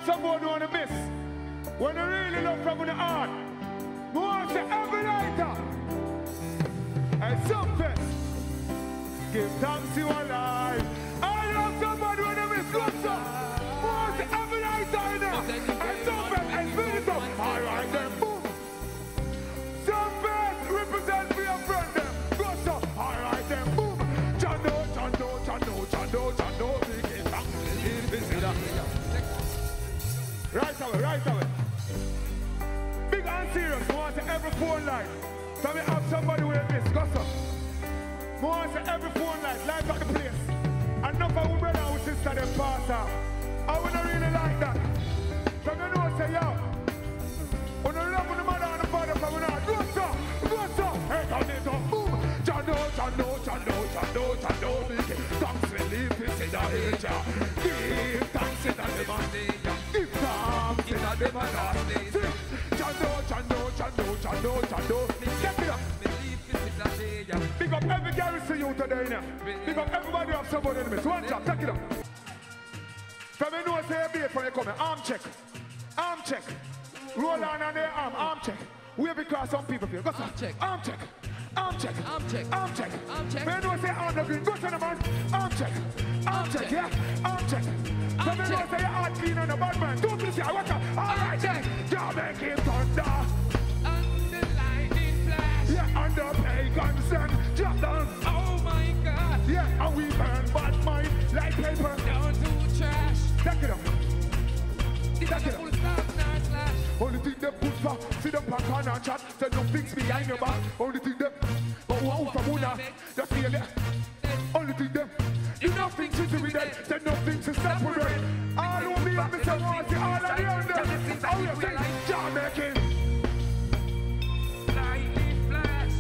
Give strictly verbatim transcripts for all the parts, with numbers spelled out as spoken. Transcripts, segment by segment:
have someone on the miss. When you really love from the heart. More to every lighter. And something. Give thanks you alive. I love somebody when you miss. What's up? More to every lighter in there. And something. And spirit up. Alright then. Boom. Something. Represent for your friend them. What's up? Alright then. Boom. Chando, chando, chando, chando, chando. Right away, right away. Big and serious, we want to every phone line. So we have somebody with this, go so. We want to every phone line, live at the place. And enough of our brother and sister them pass out. I would not really like that. So you know, say, yo, when you love the mother and the father from now, go so, go so. Hey, down it up, boom. Chando, chando, chando, chando, chando. Thanks we live to see the age. Give thanks in the money. Give thanks in the money. Chando, chando, chando, chando, chando. Get it up. Big up every garrison you today now. Big up everybody up somebody in the midst. One job, take it up. From you know say a bait from you coming. Arm check. Arm check. Roll on on their arm. Arm check. Wave across some people here. Go arm check. Arm check. Arm check. Arm check. Arm check. Arm check. When you say arm the green, go to the man. Arm check. Arm check. Yeah. Arm check. So when you say your heart clean on the bad man, don't you see I watch out. All right then. You make him thunder. And the lightning flash. Yeah. And the pagan sun drop down. Oh my God. Yeah. And we burn bad mind like paper. Don't do trash. Take it up. Take it up. Only thing them put for, sit up and corner and chat. Say no things behind your back. Only thing them, but who out from Muna, just feel it. Only thing them, you know things to do with them. Say no things to separate. All who me and Mister Wanty, all of the under. How you say, John making. Lightning flash.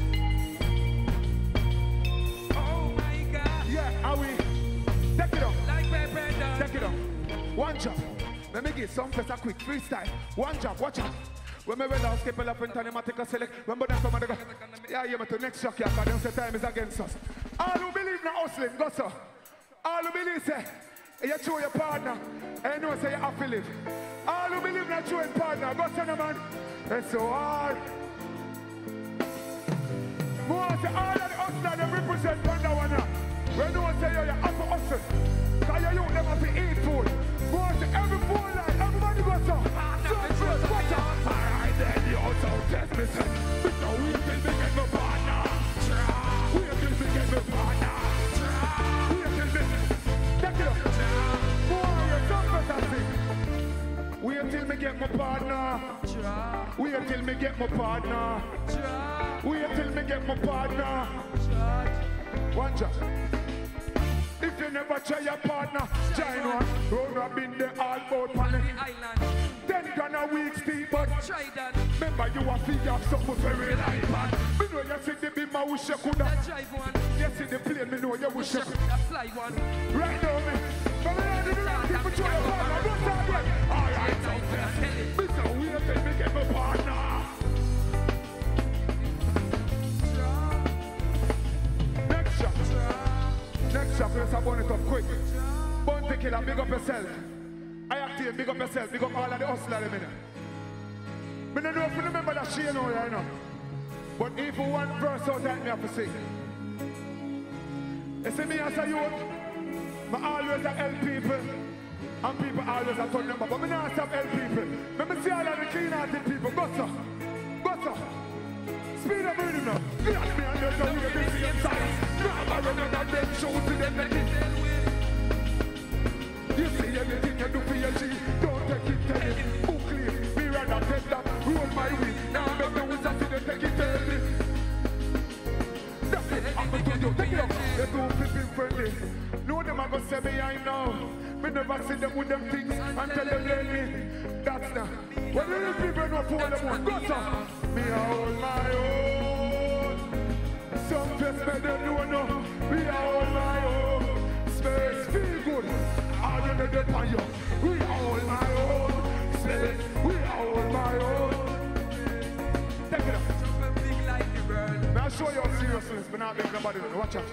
Oh my God. Yeah, how we, take it up. Like pepper done. Take it up. One job. Let me give some first a quick freestyle. One job, watch out. When me read out, skip up and turn him a take a select. Remember that somebody go, yeah, yeah, but the next shock, yeah, because them say time is against us. All who believe in hustling, go so. All who believe say, you show your partner, and you know say you have to live. All who believe in a true partner, go so, no man. It's so hard. More say all of the hustlers, they represent one that one now. When you say you have to hustle, because you don't never to eat food. More say every phone line, everybody go so. So first, watch out. Alright then, you also test me, son. But now we till we get my partner. We till we get my partner. We till we... Take it up. Boy, you're so fantastic. Wait till me get my partner. Wait till me get my partner. Wait till me get my partner. One job. If you never try your partner, join one. Round up in the all boat money. Ten grand a week, Steve, but try that. Remember you a figure of something very light, man. Me know you see the beam, I wish you coulda drive one. You see the plane, me know you wish you coulda fly one. Right now, me. But me know the right people try your partner. Don't start yet. All right, out there. Me say wait till me get my partner. Next shot. Next shot, let's have it up quick. Bounty Killer, big up yourself. I active, big up yourself, big up all of the hustlers in a minute. I don't know if you remember that she know right now. But if you one verse out that me have to sing. You see me as a youth, I always help people. And people always have turn them back. But I don't stop help people. Let me see all of the clean-hearted people. Go so. Go so. Speed up rhythm now. Get at me and there's no way to see inside. Grab a run and then show to them that it's their way. You see anything you do for your G, don't take it, tell it. Book leave, me rather take that, roll my way. Now make the wizard see them take it, tell it. That's it, I'm going to do, take it up. They do flipping friendly. No, them are going to say me, I know. Me never see them with them things until they blame me. That's not. When the little people know for them one, go so. Me I hold my own. Some just me don't know no. Me I hold my own. Space feel good. All you need to you. We hold my own. Space. We hold my own. Take it up. Big like the world. May I show you seriousness, but not make nobody know. Watch out.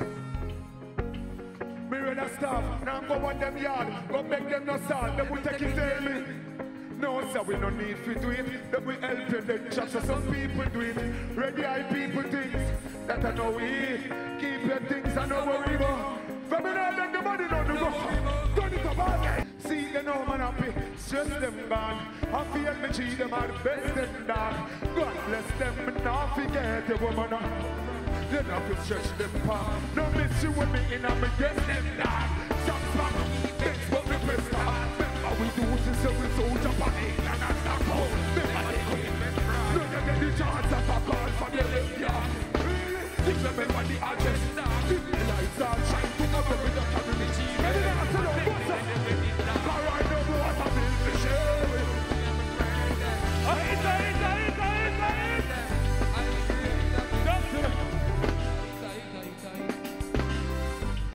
Me ready to stop. Now go on them yard. Go make them no salt. They will take it tell me. No, so we no need to do it. That we help you, then chat. So some people do it. Ready eye people things that I know we keep your things and no worry about. From me now, let the money know the go. Turn it up all night. See them now, man happy. Stress them gone. I feel me cheat them are the best them dog. God bless them, but now forget the woman. They not to stretch them palm. No miss you with me in and me get them dog. Stop, stop. Thanks for me press hard. Remember we do this so we so